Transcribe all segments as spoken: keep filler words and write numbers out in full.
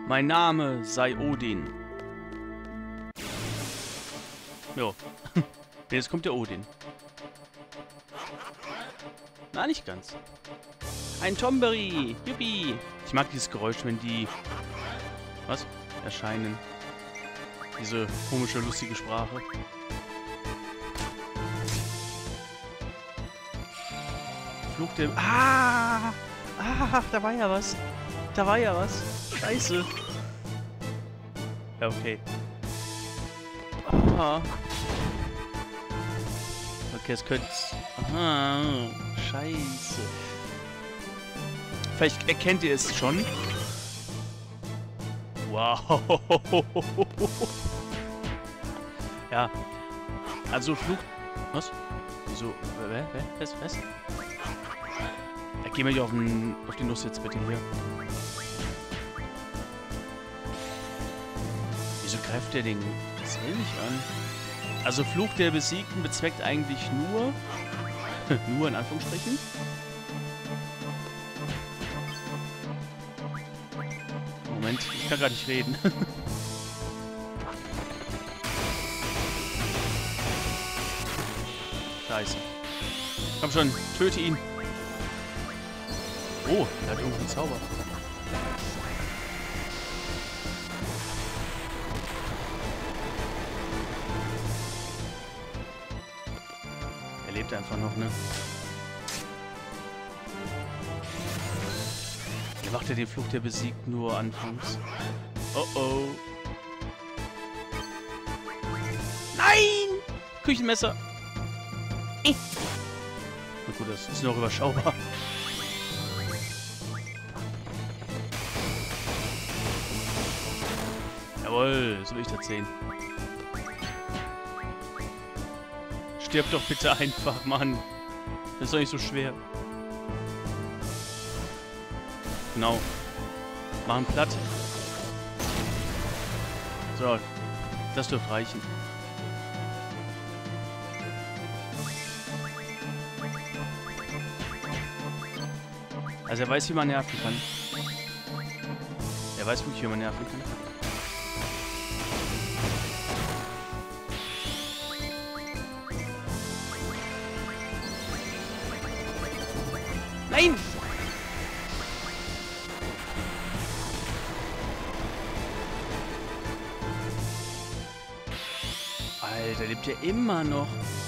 Mein Name sei Odin. Jo. Jetzt kommt der Odin. Na, nicht ganz. Ein Tomberry! Yuppie! Ich mag dieses Geräusch, wenn die... Was? Erscheinen. Diese komische, lustige Sprache. Flug der... Ah! Ah, da war ja was. Da war ja was. Scheiße. Ja, okay. Ah. Okay, es könnte... Aha. Scheiße. Vielleicht erkennt ihr es schon. Wow. Ja. Also Flug... Was? Wieso? Was? Was? Ja, geh mir auf, den, auf die Nuss jetzt bitte hier. Wieso greift der den Gesell nicht an? Also Fluch der Besiegten bezweckt eigentlich nur... nur in Anführungsstrichen. Moment, ich kann gar nicht reden. Scheiße. Komm schon, töte ihn. Oh, der hat irgendeinen Zauber. Er lebt einfach noch, ne? Er macht ja den Fluch der Besiegten nur anfangs. Oh oh. Nein! Küchenmesser. Eh. Na gut, das ist noch überschaubar. Jawohl, so will ich das sehen. Stirb doch bitte einfach, Mann. Das ist doch nicht so schwer. Genau. Machen platt. So. Das dürfte reichen. Also er weiß, wie man nerven kann. Er weiß wirklich, wie man nerven kann. Nein! Alter, lebt ja immer noch.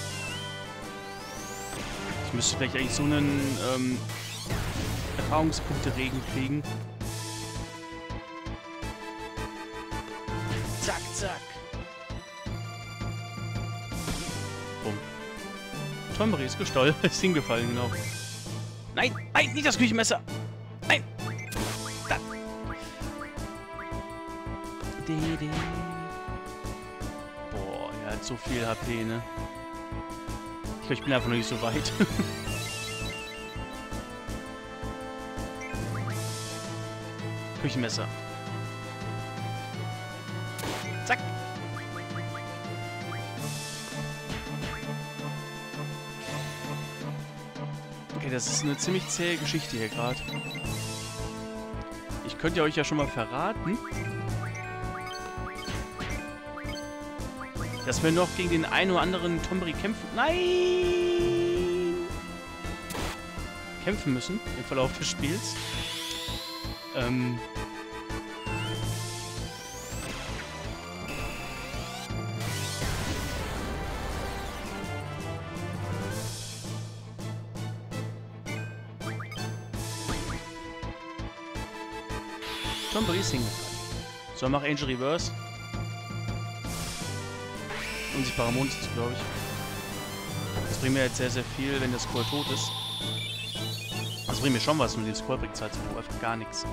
Ich müsste vielleicht eigentlich so einen ähm, Erfahrungspunkte-Regen kriegen. Zack, zack. Bumm. Tomberry ist gestolpert, ist hingefallen, genau. Nein, nein, nicht das Küchenmesser. Nein. Da. Boah, er hat so viel H P, ne? Ich glaube, ich bin einfach noch nicht so weit. Küchenmesser. Zack. Okay, das ist eine ziemlich zähe Geschichte hier gerade. Ich könnte euch ja schon mal verraten, dass wir noch gegen den einen oder anderen Tomberry kämpfen... Nein! Kämpfen müssen im Verlauf des Spiels. Ähm... Tomberry ist hingefallen. So, mach Angel Reverse. Unsichtbarer Mond ist es, glaube ich. Das bringt mir jetzt sehr, sehr viel, wenn der Scroll tot ist. Das bringt mir schon was, und den Scroll bringt es halt so einfach gar nichts.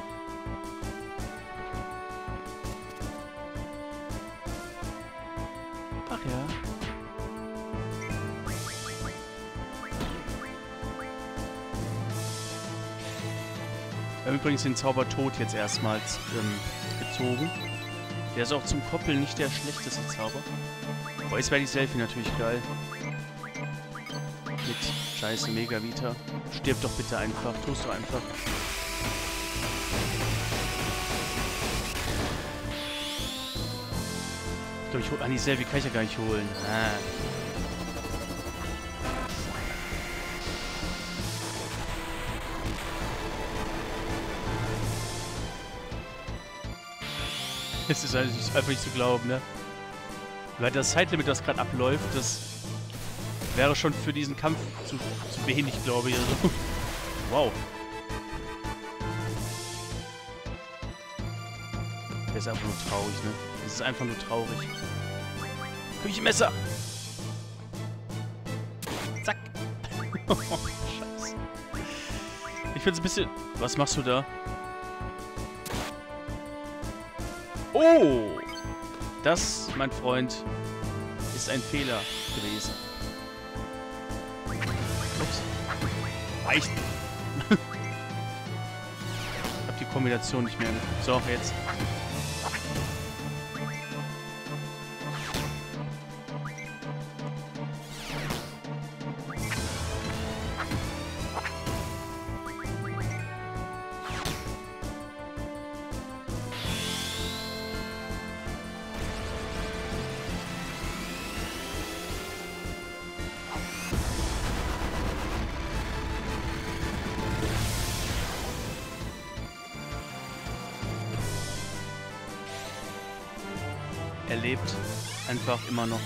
Ach ja. Wir haben übrigens den Zauber Tod jetzt erstmals ähm, gezogen. Der ist auch zum Koppeln nicht der schlechteste Zauber. Boah, jetzt wäre die Selfie natürlich geil. Mit scheiße Mega Vita. Stirb doch bitte einfach. Tust du einfach. glaube, ich hole... Ah, die Selfie kann ich ja gar nicht holen. Ah. Es ist einfach nicht zu glauben, ne? Weil das Zeitlimit, das gerade abläuft, das wäre schon für diesen Kampf zu, zu wenig, glaube ich. Also. Wow. Der ist einfach nur traurig, ne? Das ist einfach nur traurig. Küchenmesser! Zack! Oh, Scheiße. Ich finde es ein bisschen... Was machst du da? Oh! Das, mein Freund, ist ein Fehler gewesen. Ups. Reicht. Ich hab die Kombination nicht mehr. So, jetzt. Er lebt einfach immer noch.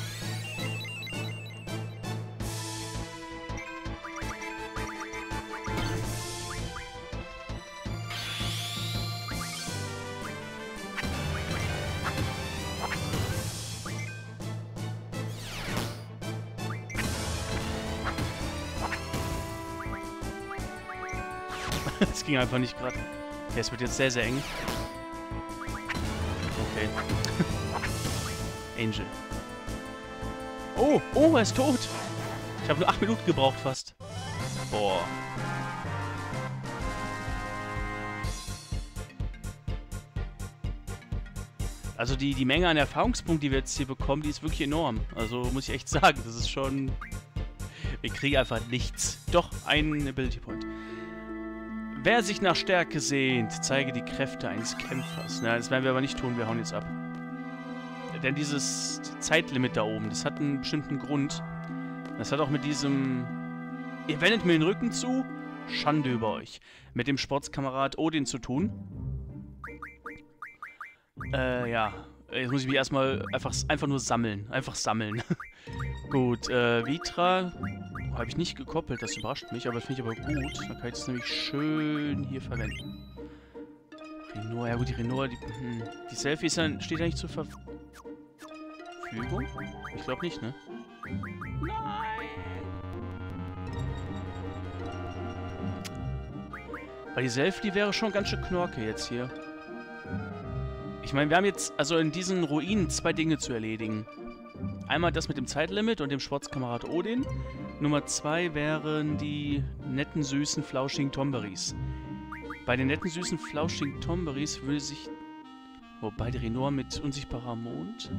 Es ging einfach nicht gerade. Okay, es wird jetzt sehr, sehr eng. Okay. Angel. Oh, oh, er ist tot. Ich habe nur acht Minuten gebraucht fast. Boah. Also die, die Menge an Erfahrungspunkten, die wir jetzt hier bekommen, die ist wirklich enorm. Also muss ich echt sagen, das ist schon... Wir kriegen einfach nichts. Doch, ein Ability Point. Wer sich nach Stärke sehnt, zeige die Kräfte eines Kämpfers. Na, das werden wir aber nicht tun, wir hauen jetzt ab. Denn dieses Zeitlimit da oben, das hat einen bestimmten Grund. Das hat auch mit diesem... Ihr wendet mir den Rücken zu, Schande über euch. Mit dem Sportskamerad Odin zu tun. Äh, ja. Jetzt muss ich mich erstmal einfach, einfach nur sammeln. Einfach sammeln. Gut, äh, Vitra... Habe ich nicht gekoppelt, das überrascht mich, aber das finde ich aber gut. Dann kann ich das nämlich schön hier verwenden. Renoir, ja gut, die Renoir, die, hm, die Selfie ist dann, steht ja nicht zur Verfügung. Ich glaube nicht, ne? Nein! Weil die Selfie, die wäre schon ganz schön knorke jetzt hier. Ich meine, wir haben jetzt also in diesen Ruinen zwei Dinge zu erledigen. Einmal das mit dem Zeitlimit und dem Sportskamerad Odin. Nummer zwei wären die netten, süßen, flauschigen Tomberries. Bei den netten, süßen, flauschigen Tomberries würde sich... Wobei die Renoir mit unsichtbarer Mond...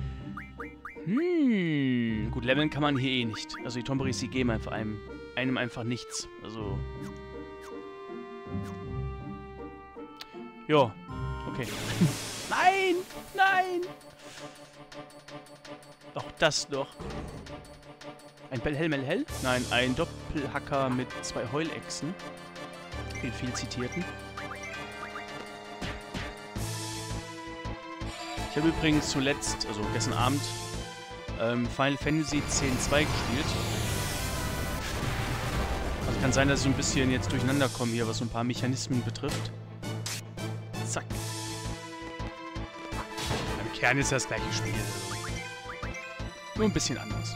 Hm... Gut, leveln kann man hier eh nicht. Also die Tomberries, die geben einfach einem, einem einfach nichts. Also... Ja, okay. Nein! Nein! Doch, das doch. Ein Bellhell-Melhell? Nein, ein Doppelhacker mit zwei Heulechsen. Den viel zitierten. Ich habe übrigens zuletzt, also gestern Abend, ähm, Final Fantasy X zwei gespielt. Also kann sein, dass ich so ein bisschen jetzt durcheinander komme hier, was so ein paar Mechanismen betrifft. Zack. Im Kern ist das gleiche Spiel. Nur ein bisschen anders.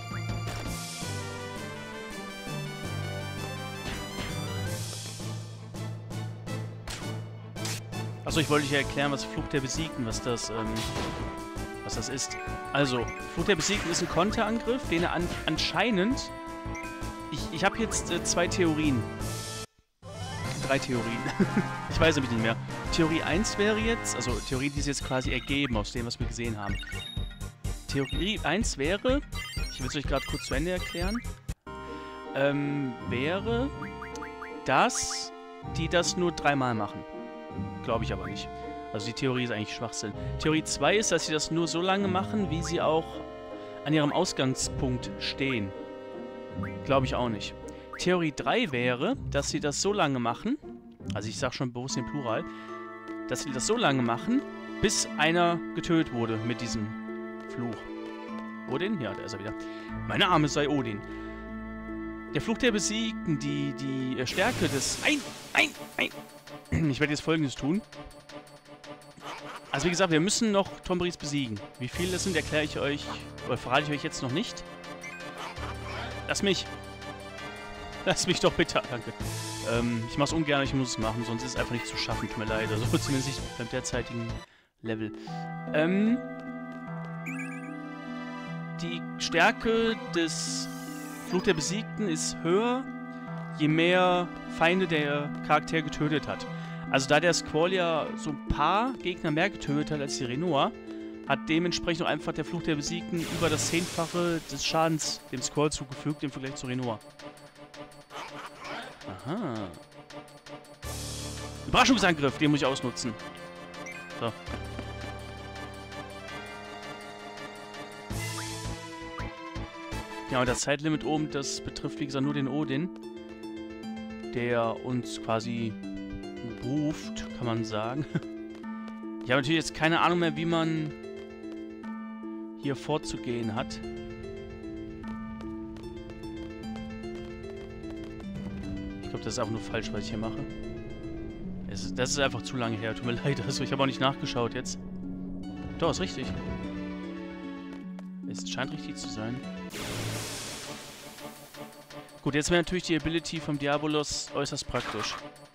Achso, ich wollte euch ja erklären, was Fluch der Besiegten, was das, ähm, was das ist. Also, Fluch der Besiegten ist ein Konterangriff, den er an, anscheinend... Ich, ich habe jetzt äh, zwei Theorien. Drei Theorien. Ich weiß nämlich nicht mehr. Theorie eins wäre jetzt, also Theorie, die sich jetzt quasi ergeben aus dem, was wir gesehen haben. Theorie eins wäre, ich will es euch gerade kurz zu Ende erklären, ähm, wäre, dass die das nur dreimal machen. Glaube ich aber nicht. Also die Theorie ist eigentlich Schwachsinn. Theorie zwei ist, dass sie das nur so lange machen, wie sie auch an ihrem Ausgangspunkt stehen. Glaube ich auch nicht. Theorie drei wäre, dass sie das so lange machen, also ich sage schon bewusst den Plural, dass sie das so lange machen, bis einer getötet wurde mit diesem Fluch. Odin? Ja, da ist er wieder. Meine Arme sei Odin. Der Fluch der Besiegten, die, die Stärke des... Ein, ein, ein! Ich werde jetzt Folgendes tun. Also wie gesagt, wir müssen noch Tomberies besiegen. Wie viele das sind, erkläre ich euch, oder verrate ich euch jetzt noch nicht. Lass mich. Lass mich doch bitte. Danke. Ähm, ich mache es ungern, ich muss es machen, sonst ist es einfach nicht zu schaffen. Tut mir leid. Also zumindest nicht beim derzeitigen Level. Ähm... Die Stärke des Fluch der Besiegten ist höher, je mehr Feinde der Charakter getötet hat. Also da der Squall ja so ein paar Gegner mehr getötet hat als die Renoa, hat dementsprechend auch einfach der Fluch der Besiegten über das Zehnfache des Schadens dem Squall zugefügt im Vergleich zu Renoa. Aha. Überraschungsangriff, den muss ich ausnutzen. So. Ja, und das Zeitlimit oben, das betrifft wie gesagt nur den Odin, der uns quasi ruft, kann man sagen. Ich habe natürlich jetzt keine Ahnung mehr, wie man hier vorzugehen hat. Ich glaube, das ist einfach nur falsch, was ich hier mache. Es ist, das ist einfach zu lange her, tut mir leid. Also ich habe auch nicht nachgeschaut jetzt. Doch, ist richtig. Es scheint richtig zu sein. Gut, jetzt wäre natürlich die Ability vom Diabolos äußerst praktisch.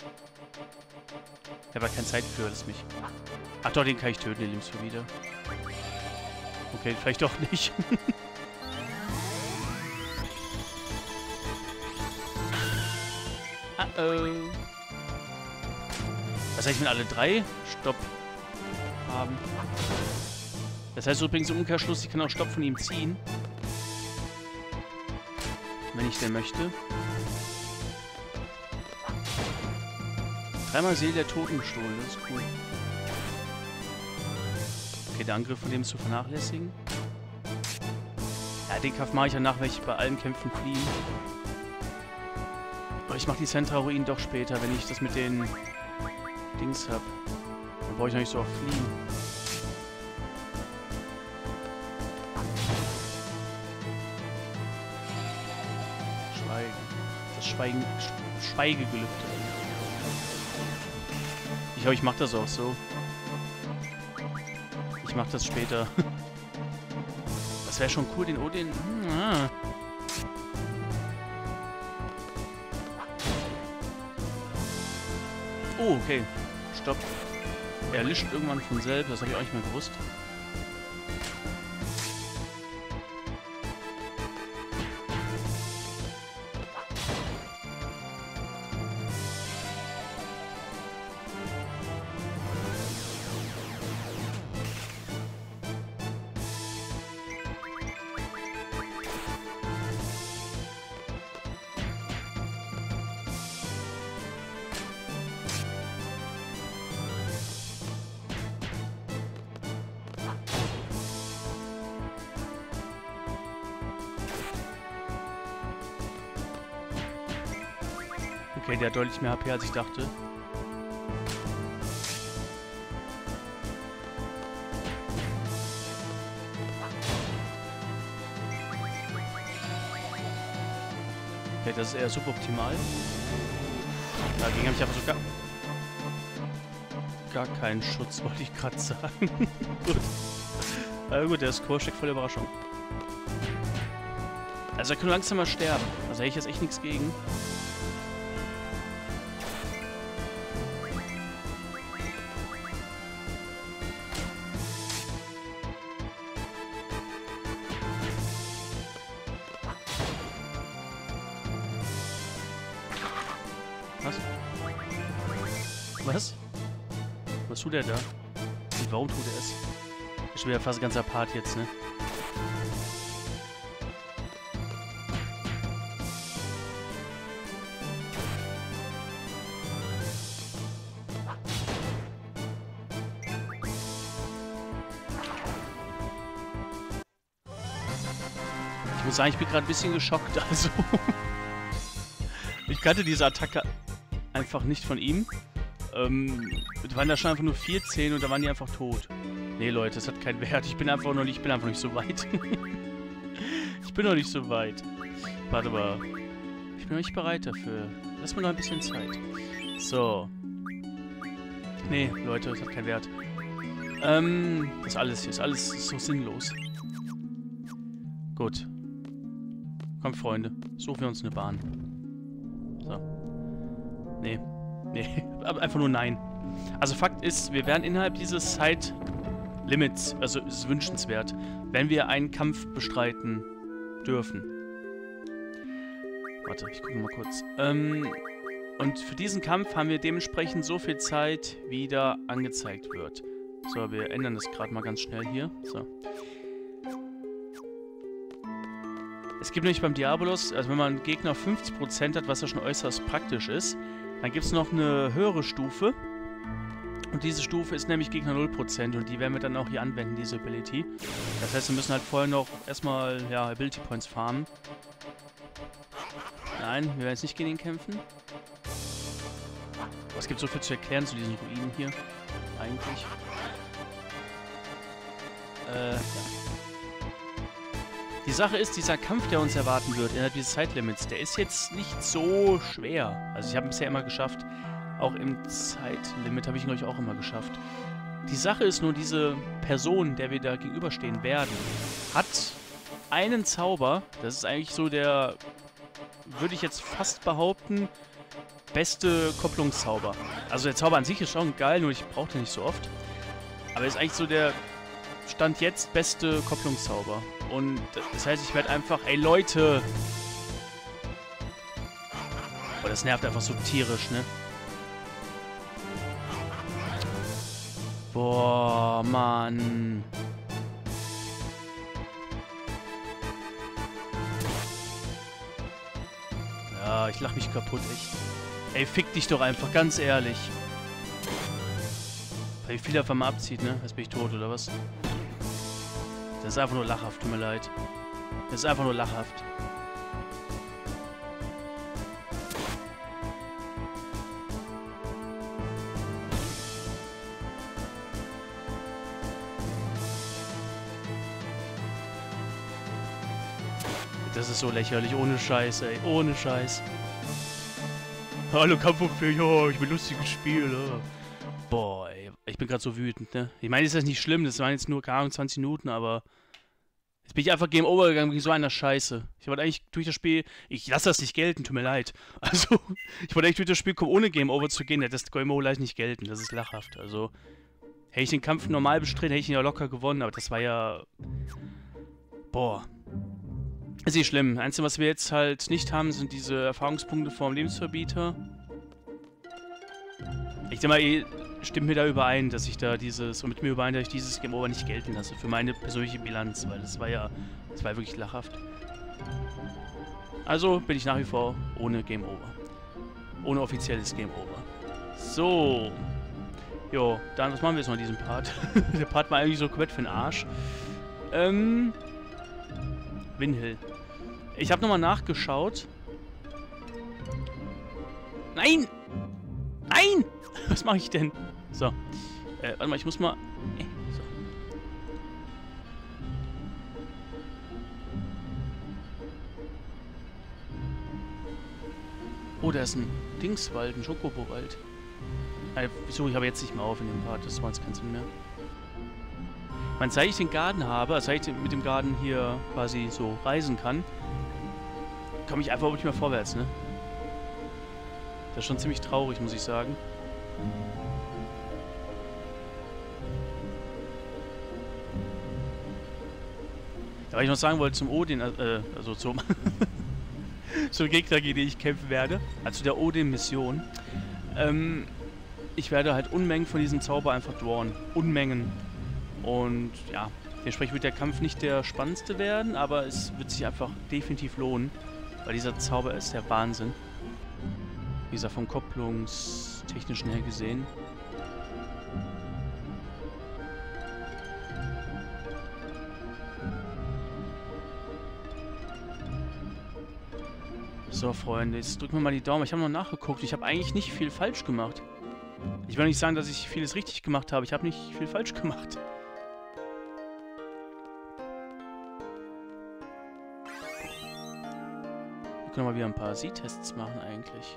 Ich habe aber keine Zeit für, das mich... Ach doch, den kann ich töten, den nimmst du wieder. Okay, vielleicht doch nicht. Ah, oh. Was heißt, wenn alle drei Stopp haben? Das heißt übrigens im Umkehrschluss, ich kann auch Stopp von ihm ziehen. Wenn ich denn möchte. Dreimal Seele der Toten gestohlen, das ist cool. Okay, der Angriff von dem ist zu vernachlässigen. Ja, den Kampf mache ich danach, wenn ich bei allen Kämpfen fliehen. Aber ich mache die Centra-Ruinen doch später, wenn ich das mit den Dings habe. Dann brauche ich noch nicht so oft fliehen. Das Schweigen, Schweigegelübde. Ich glaube, ich mache das auch so. Ich mache das später. Das wäre schon cool, den Odin... Ah. Oh, okay. Stopp. Er lischt irgendwann von selbst. Das habe ich auch nicht mehr gewusst. Okay, der hat deutlich mehr H P, als ich dachte. Okay, das ist eher suboptimal. Dagegen habe ich aber sogar gar keinen Schutz, wollte ich gerade sagen. Gut. Aber gut, der Score steckt voll Überraschung. Also er kann langsam mal sterben. Also hätte ich jetzt echt nichts gegen. Was? Was? Was tut er da? Und warum tut er es? Ich bin ja fast ganz apart jetzt, ne? Ich muss sagen, ich bin gerade ein bisschen geschockt. Also, ich kannte diese Attacke einfach nicht von ihm. Ähm, da waren da schon einfach nur vierzehn und da waren die einfach tot. Nee, Leute, das hat keinen Wert. Ich bin einfach noch nicht, ich bin einfach nicht so weit. Ich bin noch nicht so weit. Warte mal. Ich bin noch nicht bereit dafür. Lass mir noch ein bisschen Zeit. So. Nee, Leute, das hat keinen Wert. Ähm, das alles hier ist alles so sinnlos. Gut. Kommt, Freunde. Suchen wir uns eine Bahn. So. Nee. Nee. Einfach nur nein. Also Fakt ist, wir werden innerhalb dieses Zeitlimits, also es ist wünschenswert, wenn wir einen Kampf bestreiten dürfen. Warte, ich gucke mal kurz. Ähm, und für diesen Kampf haben wir dementsprechend so viel Zeit, wie da angezeigt wird. So, wir ändern das gerade mal ganz schnell hier. So. Es gibt nämlich beim Diabolos, also wenn man einen Gegner fünfzig Prozent hat, was ja schon äußerst praktisch ist, dann gibt es noch eine höhere Stufe. Und diese Stufe ist nämlich Gegner null Prozent und die werden wir dann auch hier anwenden, diese Ability. Das heißt, wir müssen halt vorher noch erstmal, ja, Ability Points farmen. Nein, wir werden jetzt nicht gegen ihn kämpfen. Aber es gibt so viel zu erklären zu diesen Ruinen hier. Eigentlich. Äh, ja. Die Sache ist, dieser Kampf, der uns erwarten wird, innerhalb dieses Zeitlimits, der ist jetzt nicht so schwer. Also ich habe bisher immer geschafft. Auch im Zeitlimit habe ich ihn, glaube ich, auch immer geschafft. Die Sache ist nur, diese Person, der wir da gegenüberstehen werden, hat einen Zauber. Das ist eigentlich so der, würde ich jetzt fast behaupten, beste Kopplungszauber. Also der Zauber an sich ist schon geil, nur ich brauche den nicht so oft. Aber ist eigentlich so der Stand jetzt beste Kopplungszauber. Und das heißt, ich werde einfach, ey Leute! Oh, das nervt einfach so tierisch, ne? Boah, Mann. Ja, ich lach mich kaputt, echt. Ey, fick dich doch einfach, ganz ehrlich. Weil wie viel davon mal abzieht, ne? Jetzt bin ich tot, oder was? Das ist einfach nur lachhaft, tut mir leid. Das ist einfach nur lachhaft. Das ist so lächerlich, ohne Scheiß, ey, ohne Scheiß. Hallo Kampfhof, ja, ich bin lustiges Spiel, ja. Boah, ey, ich bin gerade so wütend, ne? Ich meine, ist das nicht schlimm, das waren jetzt nur, keine Ahnung, zwanzig Minuten, aber jetzt bin ich einfach Game Over gegangen wegen so einer Scheiße. Ich wollte eigentlich durch das Spiel, ich lasse das nicht gelten, tut mir leid. Also, ich wollte eigentlich durch das Spiel kommen, ohne Game Over zu gehen, das Game Over nicht gelten, das ist lachhaft. Also, hätte ich den Kampf normal bestritten, hätte ich ihn ja locker gewonnen, aber das war ja... Boah. Ist nicht schlimm. Einzige, was wir jetzt halt nicht haben, sind diese Erfahrungspunkte vom Lebensverbieter. Ich denke mal, ihr stimmt mir da überein, dass ich da dieses, und mit mir überein, dass ich dieses Game Over nicht gelten lasse. Für meine persönliche Bilanz, weil das war ja, das war wirklich lachhaft. Also bin ich nach wie vor ohne Game Over. Ohne offizielles Game Over. So. Jo, dann, was machen wir jetzt noch in diesem Part? Der Part war eigentlich so komplett für den Arsch. Ähm... Windhill. Ich habe nochmal nachgeschaut. Nein! Nein! Was mache ich denn? So. Äh, warte mal, ich muss mal... Äh, so. Oh, da ist ein Dingswald, ein Schokobowald. Äh, wieso? Ich habe jetzt nicht mehr auf in dem Part. Das war jetzt kein Sinn mehr. Man, seit ich den Garten habe, also seit ich mit dem Garten hier quasi so reisen kann, komme ich einfach nicht mehr vorwärts, ne? Das ist schon ziemlich traurig, muss ich sagen. Ja, was ich noch sagen wollte zum Odin, äh, also zum, zum Gegner, gegen den ich kämpfen werde, also der Odin-Mission, ähm, ich werde halt Unmengen von diesem Zauber einfach drawn. Unmengen. Und ja, dementsprechend wird der Kampf nicht der spannendste werden, aber es wird sich einfach definitiv lohnen, weil dieser Zauber ist der Wahnsinn. Wie gesagt, vom Kopplungstechnischen her gesehen. So, Freunde, jetzt drücken wir mal die Daumen. Ich habe noch nachgeguckt. Ich habe eigentlich nicht viel falsch gemacht. Ich will nicht sagen, dass ich vieles richtig gemacht habe. Ich habe nicht viel falsch gemacht. Wir können mal wieder ein paar Sie-Tests machen eigentlich.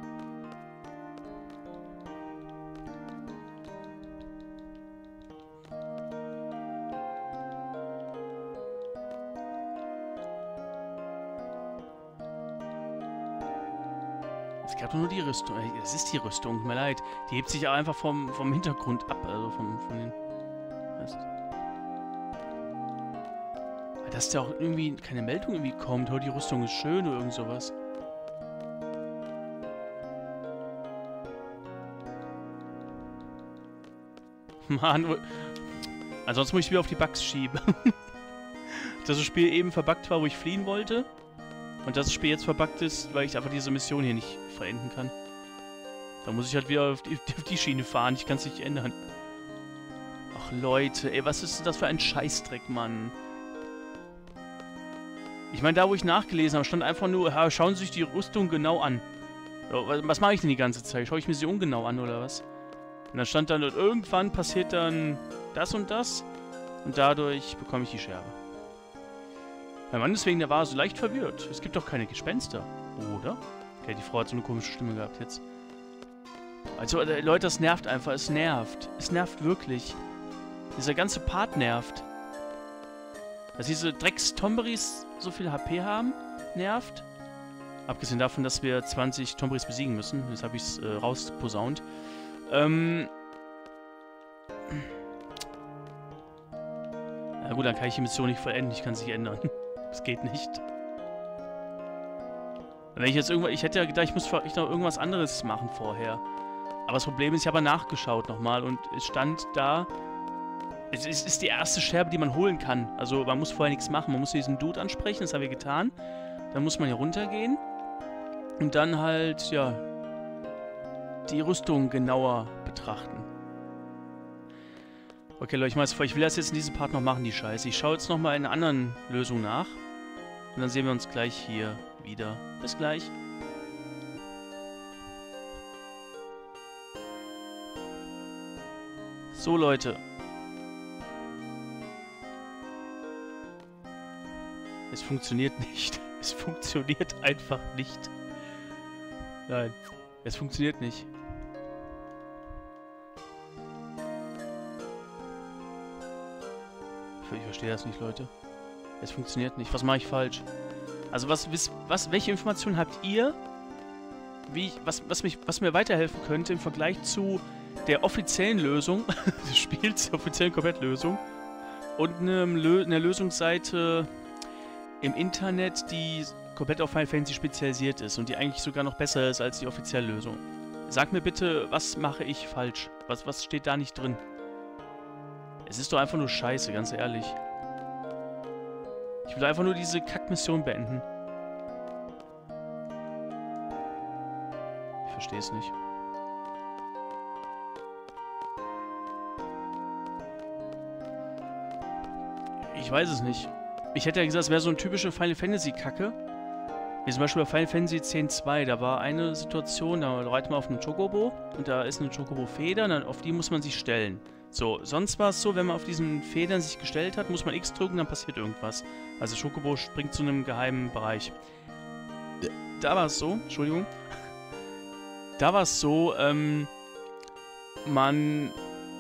Es gab nur die Rüstung. Das ist die Rüstung, tut mir leid. Die hebt sich auch einfach vom, vom Hintergrund ab. Also vom, von den... Weißt? Dass da auch irgendwie keine Meldung irgendwie kommt. Oh, die Rüstung ist schön oder irgend sowas. Mann. Ansonsten muss ich wieder auf die Bugs schieben. Dass das Spiel eben verbuggt war, wo ich fliehen wollte. Und dass das Spiel jetzt verbuggt ist, weil ich einfach diese Mission hier nicht verenden kann. Da muss ich halt wieder auf die, auf die Schiene fahren. Ich kann es nicht ändern. Ach Leute, ey, was ist das für ein Scheißdreck, Mann? Ich meine, da wo ich nachgelesen habe, stand einfach nur, ja, schauen Sie sich die Rüstung genau an. So, was was mache ich denn die ganze Zeit? Schaue ich mir sie ungenau an, oder was? Und dann stand dann, irgendwann passiert dann das und das. Und dadurch bekomme ich die Scherbe. Mein Mann deswegen, der war so leicht verwirrt. Es gibt doch keine Gespenster, oder? Okay, die Frau hat so eine komische Stimme gehabt jetzt. Also, äh, Leute, das nervt einfach. Es nervt. Es nervt wirklich. Dieser ganze Part nervt. Dass diese Drecks-Tomberies so viel H P haben, nervt. Abgesehen davon, dass wir zwanzig Tomberies besiegen müssen. Jetzt habe ich es äh, rausposaunt. Ähm... Na gut, dann kann ich die Mission nicht vollenden. Ich kann sie nicht ändern. Das geht nicht. Wenn ich jetzt irgendwas... Ich hätte ja gedacht, ich muss vielleicht noch irgendwas anderes machen vorher. Aber das Problem ist, ich habe nachgeschaut nochmal und es stand da... Es ist, ist die erste Scherbe, die man holen kann. Also man muss vorher nichts machen. Man muss diesen Dude ansprechen, das haben wir getan. Dann muss man hier runtergehen. Und dann halt, ja... die Rüstung genauer betrachten. Okay, Leute, ich mache es vor. Ich will das jetzt in diesem Part noch machen, die Scheiße. Ich schaue jetzt nochmal in einer anderen Lösung nach. Und dann sehen wir uns gleich hier wieder. Bis gleich. So, Leute. Es funktioniert nicht. Es funktioniert einfach nicht. Nein. Es funktioniert nicht. Ich verstehe das nicht, Leute. Es funktioniert nicht. Was mache ich falsch? Also was, was, welche Informationen habt ihr, wie ich, was, was, mich, was mir weiterhelfen könnte im Vergleich zu der offiziellen Lösung des Spiels, der offiziellen Komplettlösung und einem Lö einer Lösungsseite im Internet, die komplett auf Final Fantasy spezialisiert ist und die eigentlich sogar noch besser ist als die offizielle Lösung. Sag mir bitte, was mache ich falsch? Was, was steht da nicht drin? Es ist doch einfach nur Scheiße, ganz ehrlich. Ich will einfach nur diese Kackmission beenden. Ich verstehe es nicht. Ich weiß es nicht. Ich hätte ja gesagt, es wäre so eine typische Final Fantasy Kacke. Wie zum Beispiel bei Final Fantasy X zwei, da war eine Situation, da reitet man auf einen Chocobo und da ist eine Chocobo-Feder und auf die muss man sich stellen. So, sonst war es so, wenn man auf diesen Federn sich gestellt hat, muss man X drücken, dann passiert irgendwas. Also Chocobo springt zu einem geheimen Bereich. Da war es so, Entschuldigung. Da war es so, ähm, man,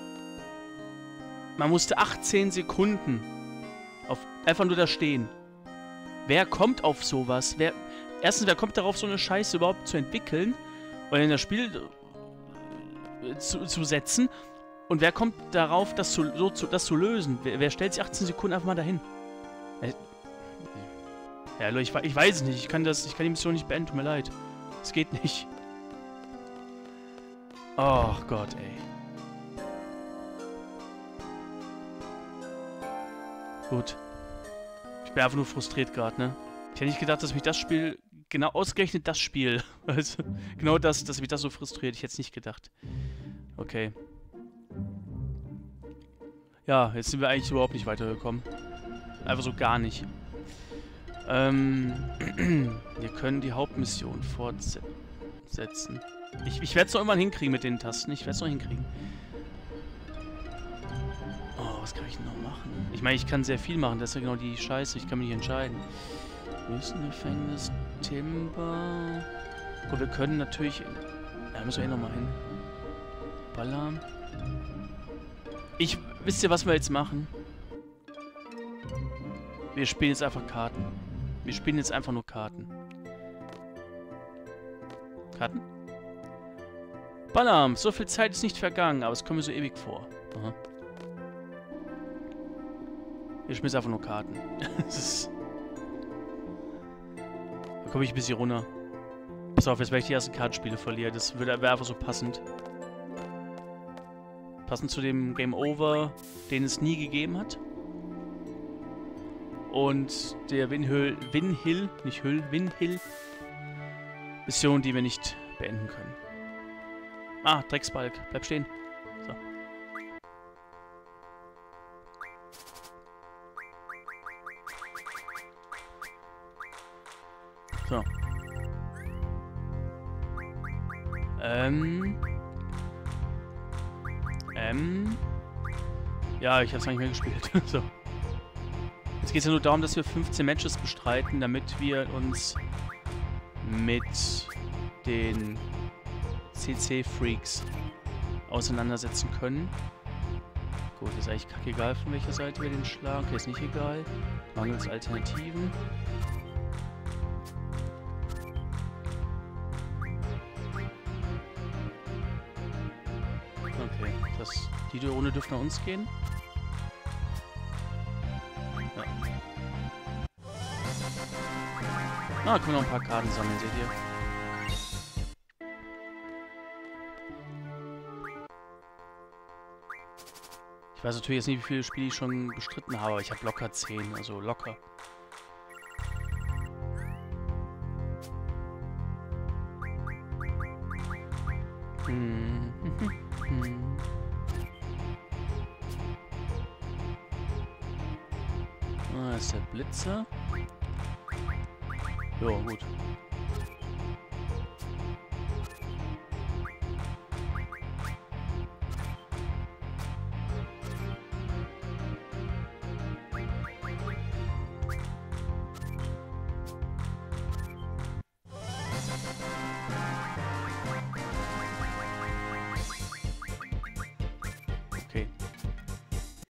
man musste achtzehn Sekunden auf, einfach nur da stehen. Wer kommt auf sowas? Wer, erstens, wer kommt darauf, so eine Scheiße überhaupt zu entwickeln und in das Spiel äh, zu, zu setzen? Und wer kommt darauf, das zu, so zu, das zu lösen? Wer, wer stellt sich achtzehn Sekunden einfach mal dahin? Äh, ja, Leute, ich, ich weiß es nicht. Ich kann, das, ich kann die Mission nicht beenden. Tut mir leid. Es geht nicht. Oh Gott, ey. Gut. Ich bin einfach nur frustriert gerade, ne? Ich hätte nicht gedacht, dass mich das Spiel, genau ausgerechnet das Spiel, also genau das, dass mich das so frustriert. Ich hätte es nicht gedacht. Okay. Ja, jetzt sind wir eigentlich überhaupt nicht weitergekommen. Einfach so gar nicht. Ähm, wir können die Hauptmission fortsetzen. Ich, ich werde es noch irgendwann hinkriegen mit den Tasten. Ich werde es noch hinkriegen. Oh, was kann ich noch machen? Ich meine, ich kann sehr viel machen. Das ist ja genau die Scheiße. Ich kann mich nicht entscheiden. Wüstengefängnis, Timber. Gut, wir können natürlich... Da müssen wir eh nochmal hin. Ballern. Ich... Wisst ihr, was wir jetzt machen? Wir spielen jetzt einfach Karten. Wir spielen jetzt einfach nur Karten. Karten? Ballern! So viel Zeit ist nicht vergangen, aber es kommt mir so ewig vor. Aha. Wir spielen jetzt einfach nur Karten. Das ist... Da komme ich ein bisschen runter. Pass auf, jetzt werde ich die ersten Kartenspiele verlieren. Das wäre einfach so passend. Passend zu dem Game Over, den es nie gegeben hat. Und der Winhill, Winhill, nicht Hüll, Winhill Mission, die wir nicht beenden können. Ah, Drecksbalg, bleib stehen. So. So. Ähm. Ähm. Ja, ich hab's noch nicht mehr gespielt. So. Jetzt geht es ja nur darum, dass wir fünfzehn Matches bestreiten, damit wir uns mit den C C-Freaks auseinandersetzen können. Gut, ist eigentlich kackegal, von welcher Seite wir den schlagen. Okay, ist nicht egal. Mangels Alternativen. Okay, das, die Drohne dürfen nach uns gehen. Ja. Ah, können wir noch ein paar Karten sammeln, seht ihr? Ich weiß natürlich jetzt nicht, wie viele Spiele ich schon bestritten habe, aber ich habe locker zehn, also locker. Hm. Hm. Ah, ist der Blitzer. Ja, gut.